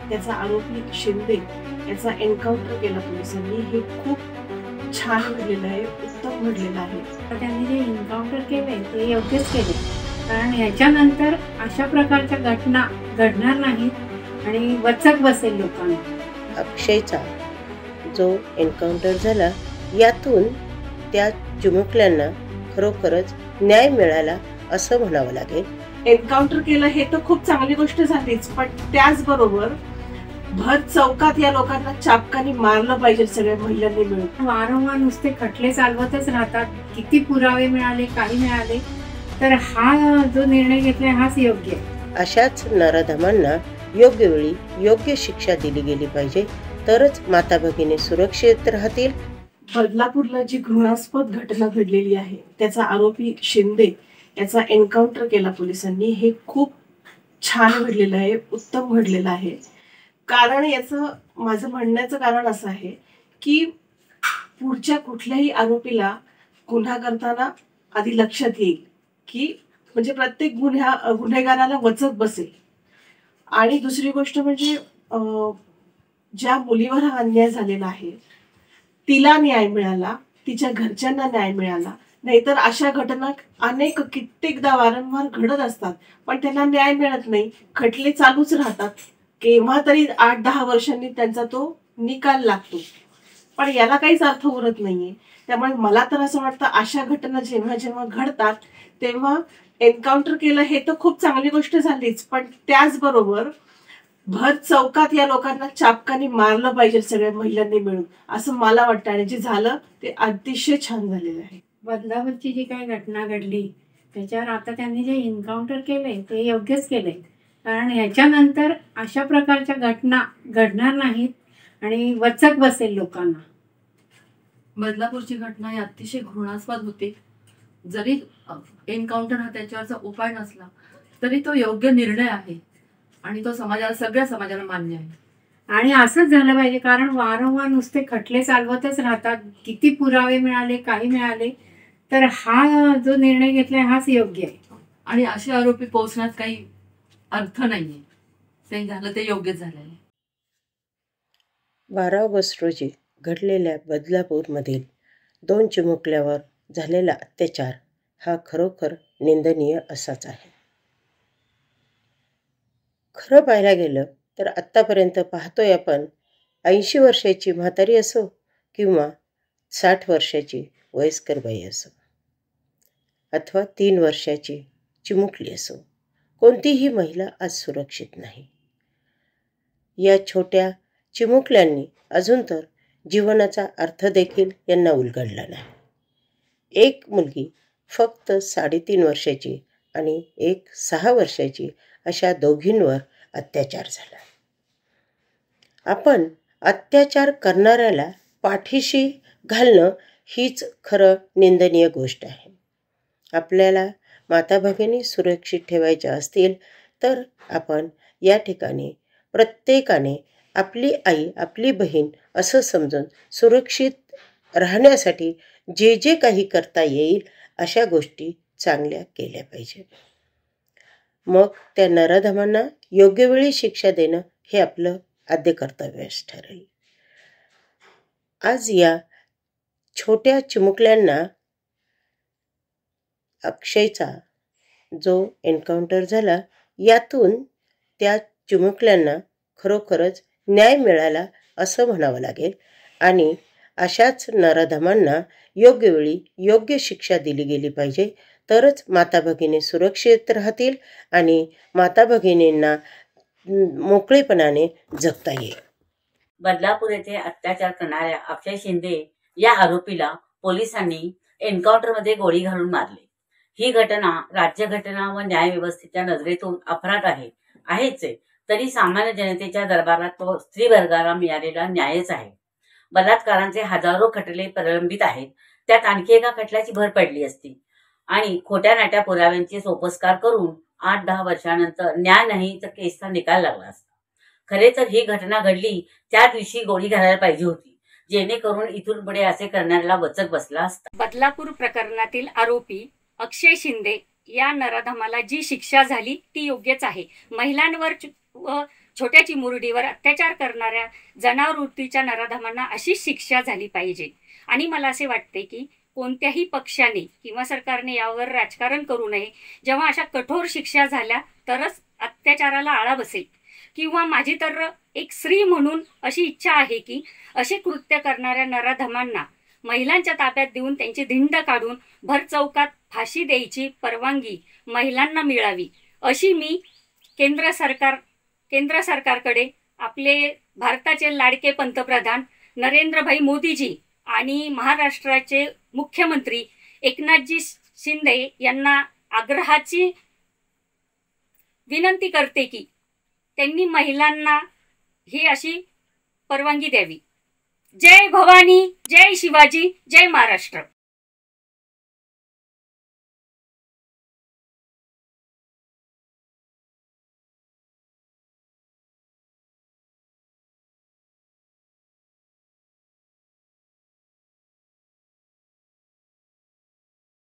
त्याचा आरोपी शिंदे याचा एन्काउंटर केला पोलिसांनी, हे खूप छान घडलेलं आहे, उत्तम घडलेलं आहे. त्यांनी जे एन्काउंटर केले ते योग्यच केले, कारण याच्यानंतर अशा प्रकारच्या घटना घडणार नाहीत आणि वचक बसेल लोकांना. अक्षयचा जो एन्काउंटर झाला यातून त्या चिमुकल्यांना खरोखरच न्याय मिळाला असं म्हणावं लागेल. एन्काउंटर केलं हे तर खूप चांगली गोष्ट झालीच, पण त्याचबरोबर भर चौकात या लोकांना चापकाने मारलं पाहिजे सगळ्या महिलांनी मिळून. वारंवार नुसते खटले चालवतच राहतात, किती पुरावे मिळाले काही मिळाले, तर हा जो निर्णय घेतलाय हाच योग्य आहे. अशाच नराधमांना योग्य वेळी योग्य शिक्षा दिली गेली पाहिजे, तरच माता भगिनी सुरक्षित राहतील. बदलापूरला जी घृणास्पद घटना घडलेली आहे त्याचा आरोपी शिंदे याचा एन्काउंटर केला पोलिसांनी, हे खूप छान घडलेलं आहे, उत्तम घडलेलं आहे. कारण याचं माझं म्हणण्याचं कारण असं आहे की पुढच्या कुठल्याही आरोपीला गुन्हा करताना आधी लक्षात येईल की म्हणजे प्रत्येक गुन्हेगाराला वचक बसेल. आणि दुसरी गोष्ट म्हणजे ज्या मुलीवर हा अन्याय झालेला आहे तिला न्याय मिळाला, तिच्या घरच्यांना न्याय मिळाला. नाहीतर अशा घटना कित्येकदा वारंवार घडत असतात, पण त्यांना न्याय मिळत नाही, खटले चालूच राहतात. केव्हा तरी 8-10 वर्षांनी त्यांचा तो निकाल लागतो, पण याला काहीच अर्थ उरत नाहीये. त्यामुळे मला तर असं वाटतं अशा घटना जेव्हा जेव्हा घडतात तेव्हा एन्काउंटर केलं हे तर खूप चांगली गोष्ट झालीच, पण त्याचबरोबर भर चौकात या लोकांना चापकाने मारलं पाहिजे सगळ्या महिलांनी मिळून, असं मला वाटतं. आणि जे झालं ते अतिशय छान झालेलं आहे. बदलापूरची जी काही घटना घडली त्याच्यावर आता त्यांनी जे एन्काउंटर केले ते योग्यच केले, कारण ह्याच्यानंतर अशा प्रकारच्या घटना घडणार नाहीत आणि वचक बसेल लोकांना. बदलापूरची घटना ही अतिशय घृणास्पद होती. जरी एन्काउंटर हा त्याच्यावरचा उपाय नसला तरी तो योग्य निर्णय आहे आणि तो सगळ्या समाजाला मान्य आहे. आणि असंच झालं पाहिजे, कारण वारंवार नुसते खटले चालवतच राहतात, किती पुरावे मिळाले काही मिळाले, तर हा जो निर्णय घेतलाय हाच योग्य आहे. आणि असे आरोपी पोहोचण्यात काही अर्थ नाहीये, ते झालं ते योग्य झालंय. 12 ऑगस्ट रोजी घडलेल्या बदलापूरमधील 2 चिमुकल्यावर झालेला अत्याचार हा खरोखर निंदनीय असाच आहे. खरं पाहायला गेलं तर आत्तापर्यंत पाहतोय आपण 80 वर्षाची म्हातारी असो किंवा 60 वर्षाची वयस्कर बाई असो अथवा 3 वर्षाची चिमुकली असो, कोणतीही महिला आज सुरक्षित नाही. या छोट्या चिमुकल्यांनी अजून तर जीवनाचा अर्थ देखील यांना उलगडला नाही. एक मुलगी फक्त 3.5 वर्षाची आणि एक 6 वर्षाची अशा दोघींवर अत्याचार झाला. आपण अत्याचार करणाऱ्याला पाठीशी घालणं हीच खरं निंदनीय गोष्ट आहे. आपल्याला माता भगिनी सुरक्षित ठेवायच्या असतील तर आपण या ठिकाणी प्रत्येकाने आपली आई आपली बहीण असं समजून सुरक्षित राहण्यासाठी जे जे काही करता येईल अशा गोष्टी चांगल्या केल्या पाहिजे. मग त्या नराधमांना योग्य वेळी शिक्षा देणं हे आपलं आद्य कर्तव्यच ठरेल. आज या छोट्या चिमुकल्यांना अक्षयचा जो एन्काउंटर झाला यातून त्या चिमुकल्यांना खरोखरच न्याय मिळाला असं म्हणावं लागेल. आणि अशाच नराधमांना योग्य वेळी योग्य शिक्षा दिली गेली पाहिजे, तरच माता भगिनी सुरक्षित राहतील आणि माता भगिनींना मोकळेपणाने जगता येईल. बदलापूर येथे अत्याचार करणाऱ्या अक्षय शिंदे या आरोपीला पोलिसांनी एन्काउंटरमध्ये गोळी घालून मारले. ही घटना राज्यघटना व न्यायव्यवस्थेच्या नजरेतून अपराध आहेच, तरी सामान्य जनतेच्या दरबारात तो स्त्रीवर्गाला मिळालेला न्यायच आहे. बलात्कारांचे हजारो खटले प्रलंबित आहेत, त्यात आणखी एका खटल्याची भर पडली असती आणि खोट्या नाट्या पुराव्यांचे सोपस्कार करून 8-10 वर्षानंतर न्याय नाही तर केसचा निकाल लागला असता. खरे तर ही घटना घडली त्या दिवशी गोळी घालायला पाहिजे होती, जेणेकरून इथून पुढे असे करणाऱ्याला वचक बसला असता. बदलापूर प्रकरणातील आरोपी अक्षय शिंदे या नराधमाला जी शिक्षा झाली ती योग्यच आहे. महिलांवर व छोट्या चिमुरडीवर अत्याचार करणाऱ्या जनावृत्तीच्या नराधमांना अशीच शिक्षा झाली पाहिजे. आणि मला असे वाटते की कोणत्याही पक्षाने किंवा सरकारने यावर राजकारण करू नये. जेव्हा अशा कठोर शिक्षा झाल्या तरच अत्याचाराला आळा बसेल. किंवा माझी तर एक स्त्री म्हणून अशी इच्छा आहे की असे कृत्य करणाऱ्या नराधमांना महिलांच्या ताब्यात देऊन त्यांची धिंड काढून भर चौकात फाशी द्यायची परवानगी महिलांना मिळावी, अशी मी केंद्र सरकारकडे आपले भारताचे लाडके पंतप्रधान नरेंद्रभाई मोदीजी आणि महाराष्ट्राचे मुख्यमंत्री एकनाथजी शिंदे यांना आग्रहाची विनंती करते की त्यांनी महिलांना ही अशी परवानगी द्यावी. जय भवानी, जय शिवाजी, जय महाराष्ट्र.